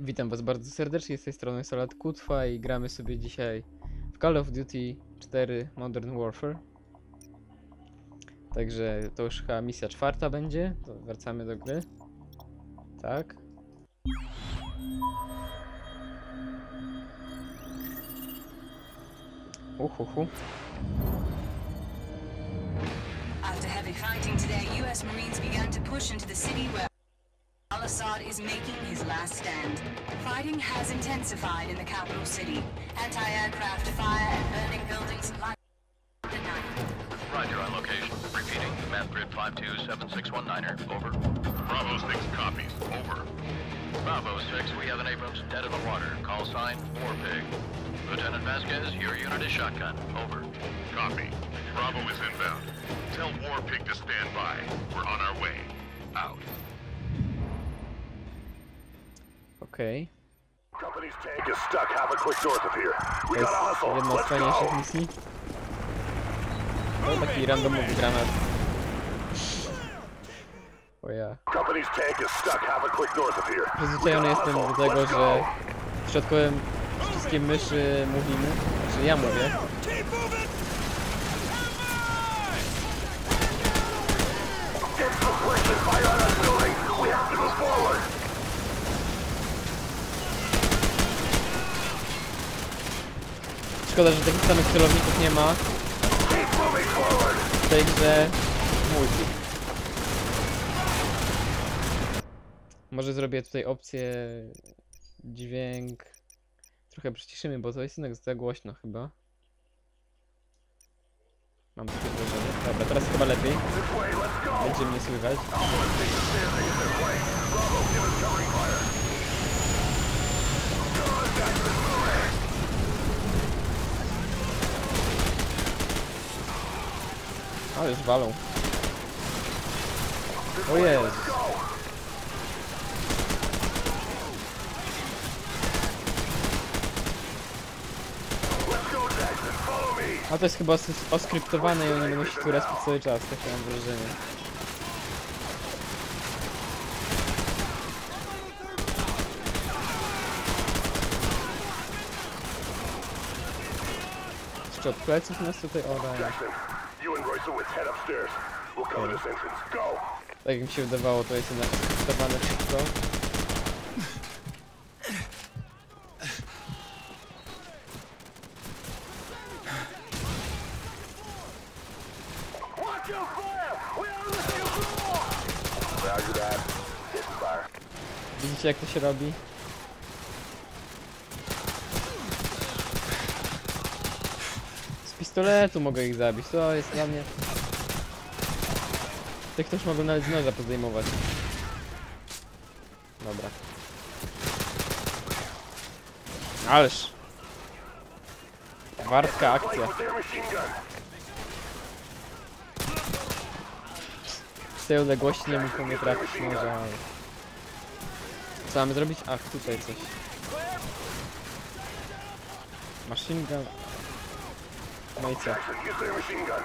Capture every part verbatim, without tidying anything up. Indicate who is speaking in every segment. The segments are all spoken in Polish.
Speaker 1: Witam was bardzo serdecznie, z tej strony Solat Kutwa i gramy sobie dzisiaj w Call of Duty cztery Modern Warfare. Także to już chyba misja czwarta będzie, to wracamy do gry. Tak. Uhuhu.
Speaker 2: After heavy fighting today, U S Marines began to push into the city where Al-Assad is making his last stand. Fighting has intensified in the capital city. Anti-aircraft fire and burning buildings light the night.
Speaker 3: Roger on location. Repeating. Map grid five two seven six one niner. Over.
Speaker 4: Bravo six copies. Over.
Speaker 3: Bravo six, we have an Abrams dead in the water. Call sign, Warpig. Lieutenant Vasquez, your unit is shotgun. Over.
Speaker 4: Copy. Bravo is inbound. Tell Warpig to stand by. We're on our way. Out.
Speaker 1: Okej.
Speaker 4: Company's tank is stuck half a click north of here.
Speaker 1: To
Speaker 4: We
Speaker 1: jest
Speaker 4: gotta hustle.
Speaker 1: jedna z
Speaker 4: Let's
Speaker 1: fajniejszych
Speaker 4: go.
Speaker 1: misji. To taki randomowy granat. O ja.
Speaker 4: Company's tank is stuck half a click north of here.
Speaker 1: Przyzwyczajony jestem do tego, że w środkowym wszystkie myszy mówimy. Znaczy ja mówię.
Speaker 4: Get some place and fire on that building. We have to move forward.
Speaker 1: Szkoda, że takich samych celowników nie ma
Speaker 4: Keep moving forward.
Speaker 1: w tej grze multi. Może zrobię tutaj opcję dźwięk. Trochę przyciszymy, bo to jest jednak za głośno chyba. Mam takie wrażenie. Dobra, teraz chyba lepiej.
Speaker 4: This way, let's go.
Speaker 1: Będzie mnie słychać. Ale już walą. O Jezu. A to jest chyba os- oskryptowane i one będą się tu respić cały czas, takie mam wrażenie. Jeszcze od pleców nas tutaj orają.
Speaker 4: Jackson, you and Royston head upstairs. We'll cover this entrance. Go.
Speaker 1: Tak jak mi się wydawało, to jest jednak oskryptowane wszystko.
Speaker 4: Watch your fire. We are losing control. Roger that. Hit fire.
Speaker 1: Widzicie jak to się robi? Z pistoletu mogę ich zabić, to jest dla mnie... Tych też mogą nawet z noża podejmować. Dobra. Ależ! Wartka akcja.
Speaker 4: With their machine gun.
Speaker 1: Z tej odległości nie mógł mnie trafić noża. ale- Co mamy zrobić? Ach, tutaj coś. Machine gun. No i co?
Speaker 4: Jackson, use their machine gun.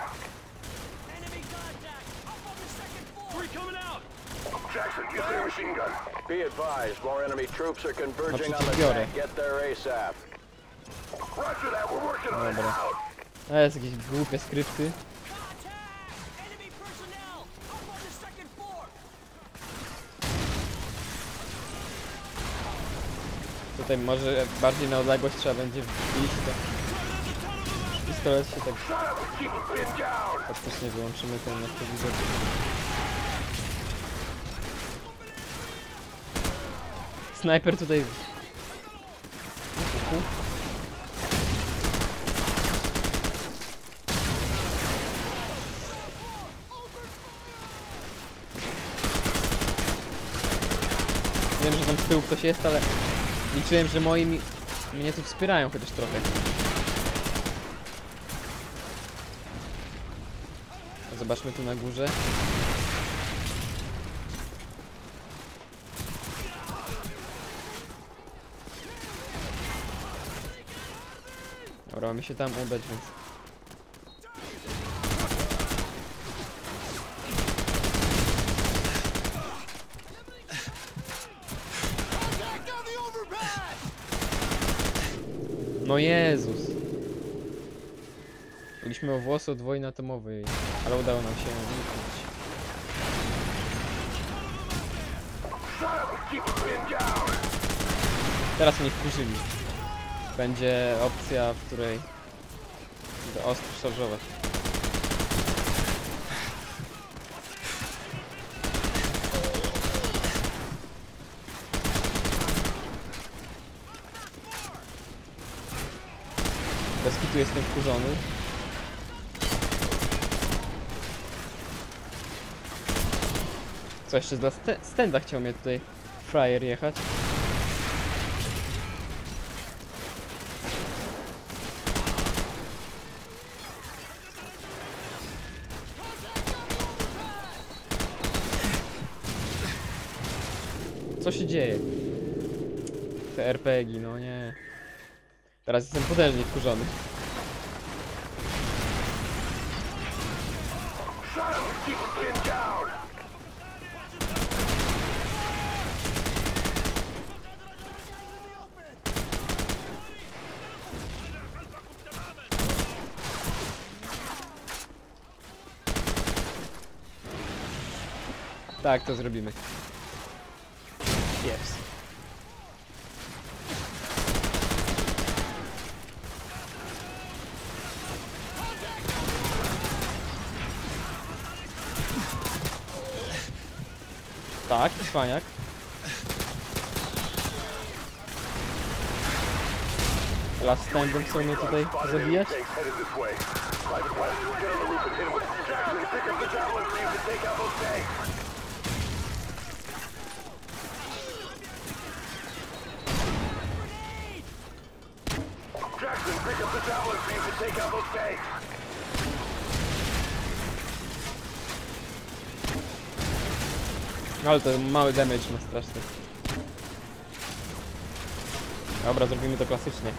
Speaker 4: Jackson, use their machine gun.
Speaker 5: Be advised, more enemy troops are converging on the
Speaker 1: przeciwbiorę.
Speaker 5: tank. Get there ASAP.
Speaker 4: Roger that. We're working on it.
Speaker 1: Dobra.
Speaker 4: Out.
Speaker 1: A jest jakieś głupie skrypty. Tutaj może bardziej na odległość trzeba będzie wbić, to pistolet się tak
Speaker 4: Shut up and keep it pinned down.
Speaker 1: faktycznie wyłączymy ten na telewizor. Snajper tutaj... Uhu. Wiem, że tam z tyłu ktoś jest, ale liczyłem, że moi mi... mnie tu wspierają chociaż trochę. Zobaczmy tu na górze. Dobra, mamy się tam udać, więc... No Jezus. Mieliśmy o włosy od wojny atomowej, ale udało nam się uniknąć. Teraz mnie wkurzyli. Będzie opcja, w której będę ostro szarżować. Bez kitu jestem wkurzony. Co jeszcze za st stenda chciał mnie tutaj frajer jechać? Co się dzieje? Te er pe gie, no nie. Teraz jestem potężnie wkurzony. Tak, to zrobimy. Yes. Tak, cwaniak. Last standem chcą mnie tutaj zabijać? Ale to mały damage ma straszny. Dobra, zrobimy to klasycznie.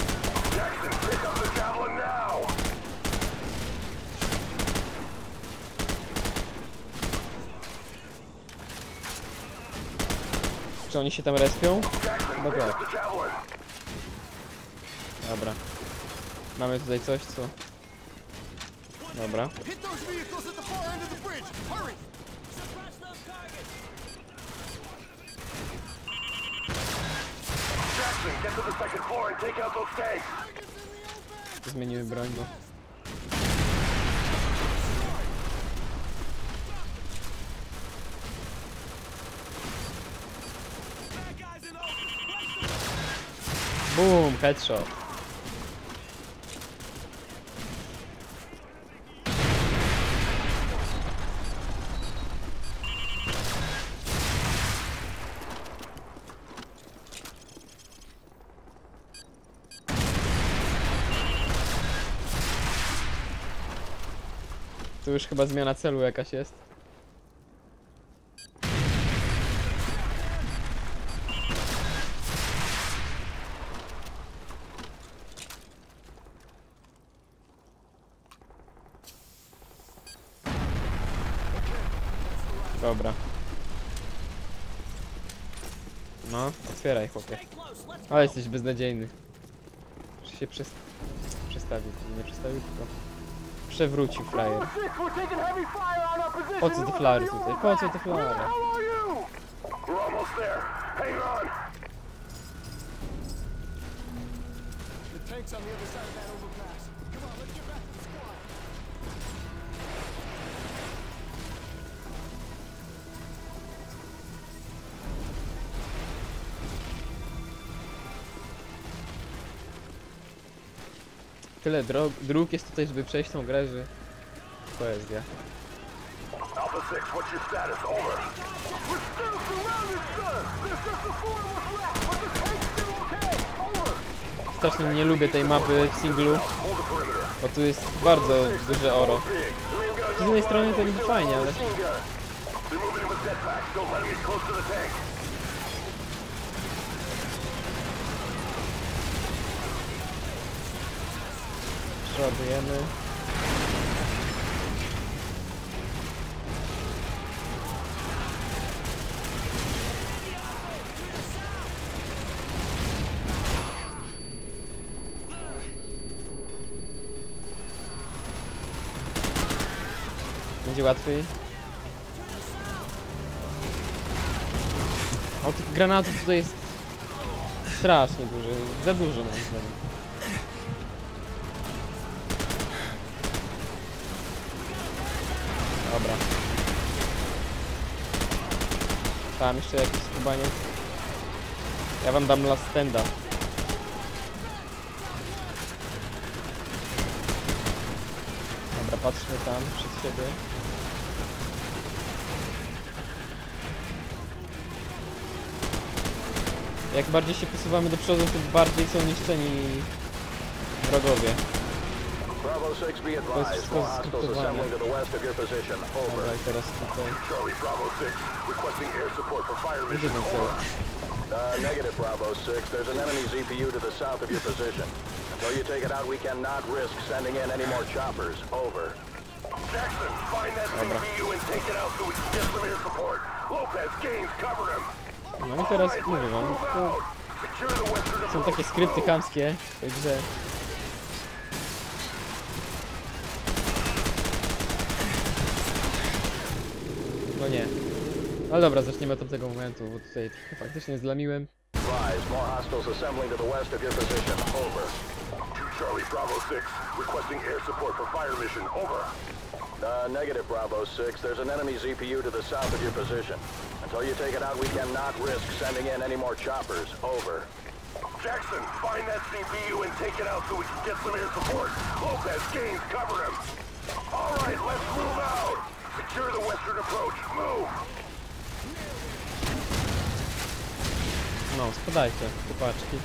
Speaker 1: Czy oni się tam respią? Chyba tak. Dobra. Mamy tutaj coś, co... Dobra. Zmienimy broń, bo... Boom, headshot. Tu już chyba zmiana celu jakaś jest. Dobra. No, otwieraj, chłopie. Ale jesteś beznadziejny. Muszę się przest... przestawić. Nie przestawił, tylko przewrócił frajer. Po co te flary tutaj? Po co te flary? Tyle dro dróg jest tutaj, żeby przejść tą grę, że poezja.
Speaker 4: Alpha six, what's your status? Over. We're still surrounded, sir! There's just a four of us left, but the tank's still okay! Over!
Speaker 1: Strasznie nie lubię tej mapy w singlu, bo tu jest bardzo duże oro. Z jednej strony to niby fajnie, ale... Przeładujemy. Będzie łatwiej. O, tych granatów tutaj jest strasznie dużo, za dużo moim zdaniem. Dobra. Tam jeszcze jakiś skubaniec. Ja wam dam last standa. Dobra, patrzmy tam przed siebie. Jak bardziej się posuwamy do przodu, tym bardziej są niszczeni wrogowie.
Speaker 5: Bravo six, be
Speaker 1: To jest
Speaker 5: advised.
Speaker 1: wszystko
Speaker 5: More hostiles
Speaker 1: skryptowane.
Speaker 5: assembling to the west of your position.
Speaker 1: Dobra,
Speaker 5: Over.
Speaker 1: i teraz tutaj.
Speaker 4: Charlie Bravo six, requesting air support for fire
Speaker 1: Gdzie
Speaker 4: mission.
Speaker 1: ten cel?
Speaker 5: Uh, negative, Bravo six. There's an enemy Z P U to the south of your position. Until you take it out, we cannot risk sending in any more choppers. Over.
Speaker 4: Jackson, find that C P U and take it out so we can get some air support. Lopez, Gaines, cover him.
Speaker 1: No i teraz mówię wam, to
Speaker 4: Secure the western
Speaker 1: są takie skrypty chamskie w tej grze. No nie. Ale dobra, zaczniemy od tego momentu, bo tutaj trochę faktycznie zlamiłem.
Speaker 5: Advised. More hostiles assembling to the west of your position. Over.
Speaker 4: two Charlie Bravo six, requesting air support for fire mission. Over.
Speaker 5: Uh, negative, Bravo six. There's an enemy Z P U to the south of your position. Until you take it out, we cannot risk sending in any more choppers. Over.
Speaker 4: Jackson, find that C P U and take it out so we can get some air support. Lopez, Gaines, cover him. All right, let's move out. Secure the western approach. Move.
Speaker 1: No, spadajcie, chłopaczki.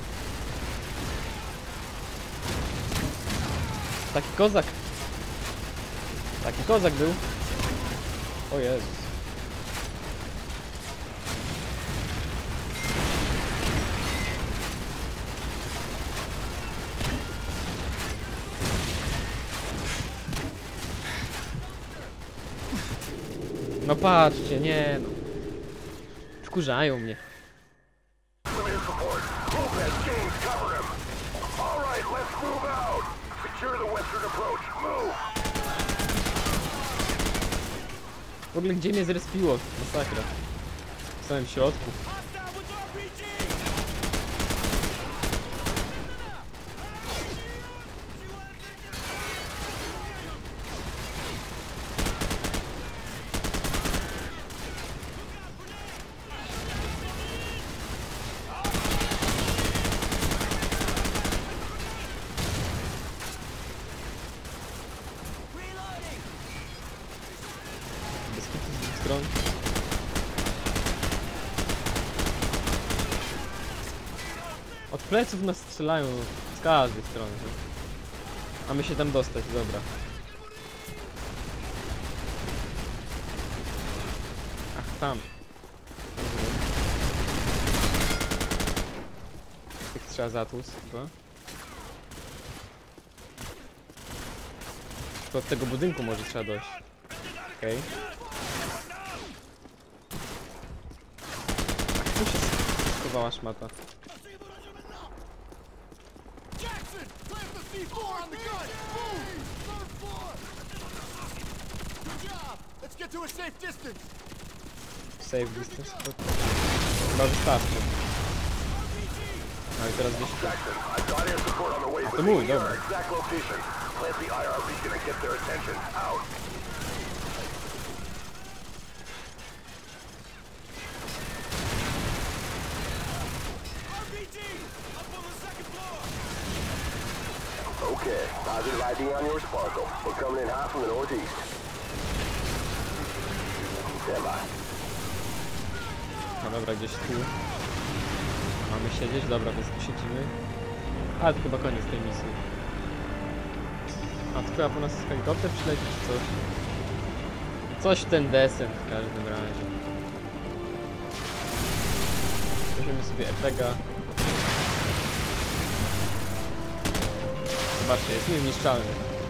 Speaker 1: Taki kozak. Taki kozak był. O Jezus. No patrzcie, nie no. Wkurzają mnie.
Speaker 4: Some air support. Lopez, Gaines, cover him. All right, let's move out. Secure the western approach. Move.
Speaker 1: W ogóle gdzie mnie zrespiło? Masakra. W samym środku. Bez kitu z dwóch stron. Od pleców nas strzelają z każdej strony. nie? A my się tam dostać, dobra. Ach, tam. Tych trzeba zatłuc chyba. To od tego budynku może trzeba dojść. Okej. Okay. Tu się schowała szmata.
Speaker 6: Jackson, plant the C four on the gun. Move. Third floor. Good job. Let's get to a safe distance.
Speaker 1: Save distance. to- Chyba wystarczy. No i teraz gdzieś tu.
Speaker 4: Jackson, I've got air support on the way.
Speaker 1: A to
Speaker 4: but
Speaker 1: mój,
Speaker 4: we need
Speaker 1: dobra.
Speaker 4: our exact location. Plant the I R beacon and get their attention. Out.
Speaker 6: R P G, up on the second floor.
Speaker 4: Okay, positive I D on your Sparkle. We're coming in hot from the northeast. Stand by.
Speaker 1: No dobra, gdzieś tu. Mamy siedzieć, dobra, więc tu siedzimy. A, to chyba koniec tej misji. A, to chyba po nas helikopter przyleci czy coś. Coś ten desent w każdym razie. Weźmiemy sobie Epega. Zobaczcie, jest niezniszczalny.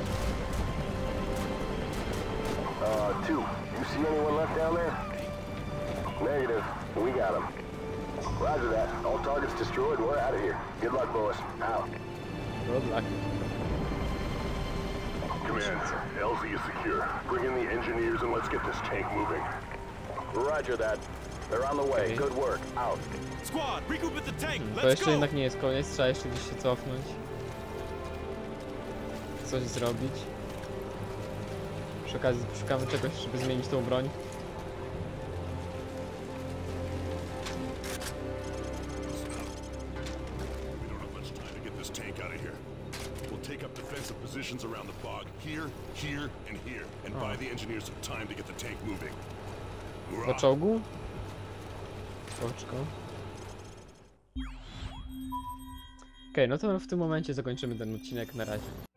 Speaker 4: Uh, two. You see anyone left down there? Negative. We got him. Roger that. All targets destroyed. We're out of here. Good luck, boys. Out.
Speaker 1: Good luck.
Speaker 4: Command, L Z is secure. Bring in the engineers and let's get this tank moving.
Speaker 5: Roger that. They're on the way.
Speaker 1: Okay.
Speaker 5: Good work. Out.
Speaker 6: Squad, regroup at the tank.
Speaker 1: To
Speaker 6: Let's
Speaker 1: jeszcze
Speaker 6: go.
Speaker 1: jednak nie jest koniec, trzeba jeszcze gdzieś się cofnąć. Coś zrobić. Przy okazji szukamy czegoś, żeby zmienić tą broń.
Speaker 7: We don't have much time to get this tank out of here. We'll take up defensive positions around the bog. Here, here, and here. And buy the engineers some time to get the tank moving.
Speaker 1: Do
Speaker 7: Hurrah!
Speaker 1: czołgu? Oczko. Okej, no to w tym momencie zakończymy ten odcinek. Na razie.